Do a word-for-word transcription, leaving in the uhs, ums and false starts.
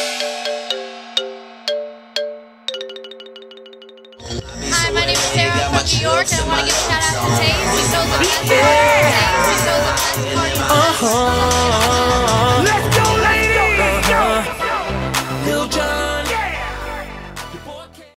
Hi, my name is Sarah. I'm from New York, and I want to give a shout out to Taze. He stole the best.